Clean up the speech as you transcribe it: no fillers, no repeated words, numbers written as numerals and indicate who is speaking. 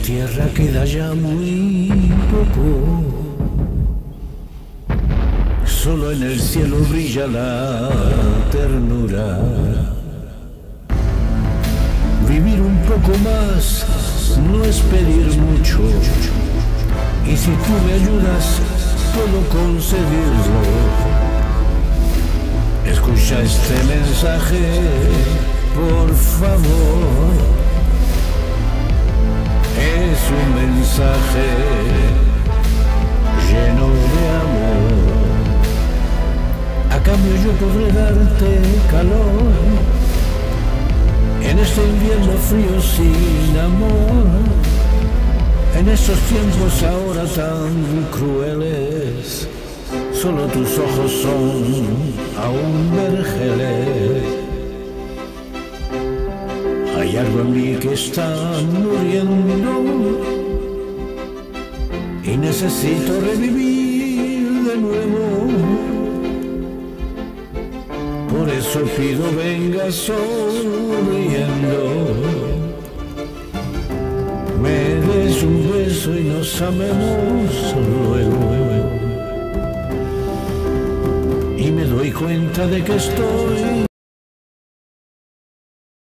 Speaker 1: tierra queda ya muy poco, solo en el cielo brilla la ternura. Vivir un poco más no es pedir mucho, y si tú me ayudas puedo conseguirlo. Escucha este mensaje, por favor. Es un mensaje lleno de amor. A cambio yo podré darte calor en este invierno frío sin amor, en estos tiempos ahora tan crueles. Solo tus ojos son aún vergeles. Hay algo en mí que está muriendo y necesito revivir de nuevo. Por eso pido vengas sonriendo, me des un beso y nos amemos luego. Y me doy cuenta de que estoy